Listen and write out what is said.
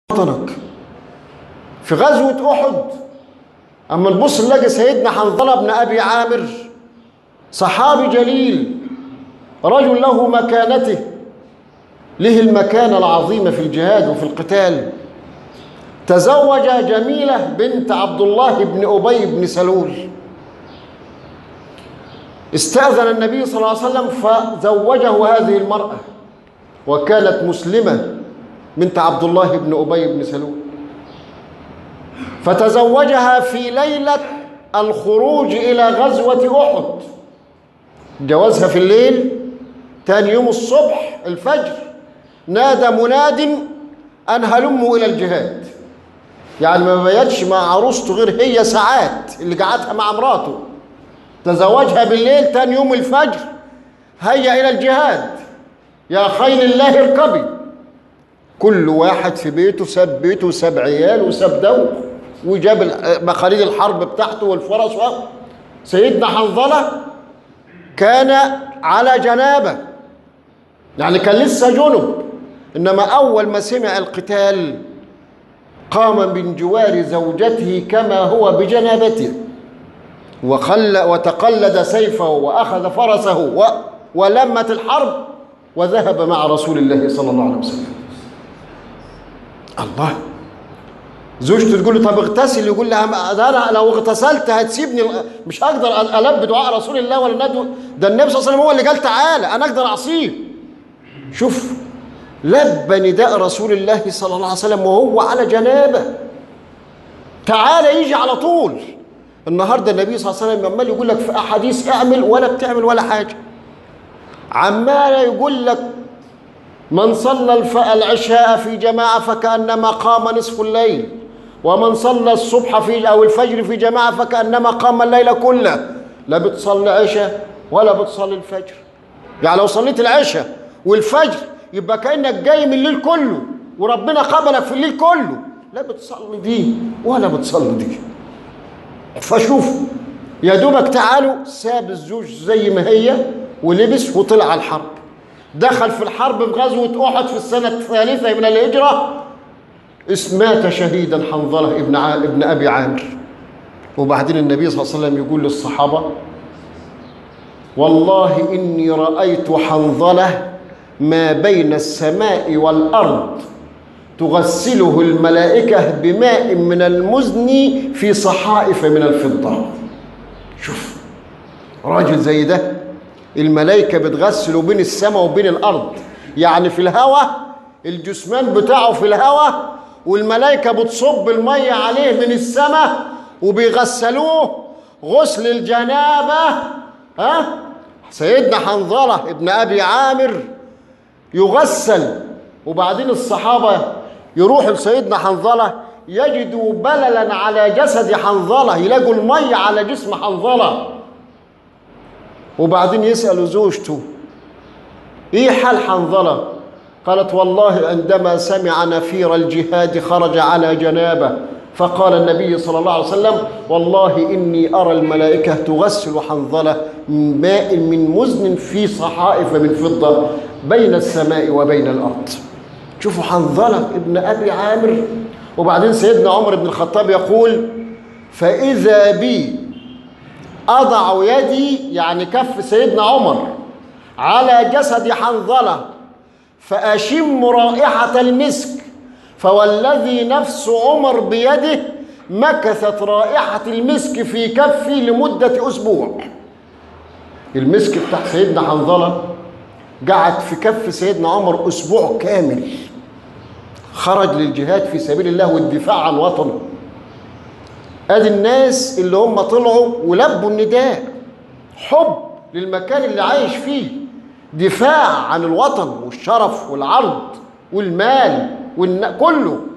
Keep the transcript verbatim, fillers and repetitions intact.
وطنك. في غزوة أحد أما نبص نلاقي سيدنا حنظلة بن أبي عامر صحابي جليل، رجل له مكانته، له المكانة العظيمة في الجهاد وفي القتال. تزوج جميلة بنت عبد الله بن أبي بن سلول. استأذن النبي صلى الله عليه وسلم فزوجه هذه المرأة، وكانت مسلمة بنت عبد الله بن أبي بن سلول. فتزوجها في ليلة الخروج إلى غزوة أحد، جوازها في الليل. تاني يوم الصبح الفجر نادى مناد أن هلموا إلى الجهاد، يعني ما بيتش مع عروسته غير هي ساعات اللي قعدها مع مراته. تزوجها بالليل، تاني يوم الفجر هيا إلى الجهاد، يا خيل الله اركبي. كل واحد في بيته ساب بيته وساب عيال وساب دور وجاب مخاليد الحرب بتاعته والفرس. سيدنا حنظلة كان على جنابه، يعني كان لسه جنب، إنما أول ما سمع القتال قام من جوار زوجته كما هو بجنابته، وخل وتقلد سيفه وأخذ فرسه و ولمت الحرب وذهب مع رسول الله صلى الله عليه وسلم. الله، زوجته تقول له طب اغتسل، يقول لها انا لو اغتسلت هتسيبني، مش هقدر البي دعاء رسول الله ولا ندعو، ده النبي صلى الله عليه وسلم هو اللي قال تعالى، انا اقدر اعصيه. شوف لبى نداء رسول الله صلى الله عليه وسلم وهو على جنابه، تعالى يجي على طول. النهارده النبي صلى الله عليه وسلم عمال يقول لك في احاديث اعمل ولا بتعمل ولا حاجه، عمال يقول لك من صلى العشاء في جماعه فكانما قام نصف الليل، ومن صلى الصبح في او الفجر في جماعه فكانما قام الليل كله. لا بتصلي عشاء ولا بتصلي الفجر، يعني لو صليت العشاء والفجر يبقى كانك جاي من الليل كله وربنا قبلك في الليل كله. لا بتصلي دي ولا بتصلي دي. فشوف يا دوبك تعالوا، ساب الزوج زي ما هي ولبس وطلع على الحرب. دخل في الحرب في غزوة أحد في السنة الثالثة من الهجرة، مات شهيدا حنظلة ابن ابن أبي عامر. وبعدين النبي صلى الله عليه وسلم يقول للصحابة والله إني رأيت حنظلة ما بين السماء والأرض تغسله الملائكة بماء من المزن في صحائف من الفضة. شوف راجل زي ده الملائكة بتغسله بين السماء وبين الأرض، يعني في الهواء الجثمان بتاعه في الهواء، والملائكة بتصب المية عليه من السماء وبيغسلوه غسل الجنابة. ها سيدنا حنظلة ابن أبي عامر يغسل، وبعدين الصحابة يروحوا لسيدنا حنظلة يجدوا بللا على جسد حنظلة، يلاقوا المية على جسم حنظلة. وبعدين يسألوا زوجته ايه حال حنظلة؟ قالت والله عندما سمع نفير الجهاد خرج على جنابه، فقال النبي صلى الله عليه وسلم والله إني أرى الملائكة تغسل حنظلة من ماء من مزن في صحائف من فضة بين السماء وبين الأرض. شوفوا حنظلة ابن أبي عامر. وبعدين سيدنا عمر بن الخطاب يقول فإذا بي أضع يدي، يعني كف سيدنا عمر، على جسد حنظلة فأشم رائحة المسك، فوالذي نفس عمر بيده مكثت رائحة المسك في كفي لمدة أسبوع. المسك بتاع سيدنا حنظلة قعد في كف سيدنا عمر أسبوع كامل. خرج للجهاد في سبيل الله والدفاع عن وطنه. ادي الناس اللي هم طلعوا ولبوا النداء، حب للمكان اللي عايش فيه، دفاع عن الوطن والشرف والعرض والمال والن... كله.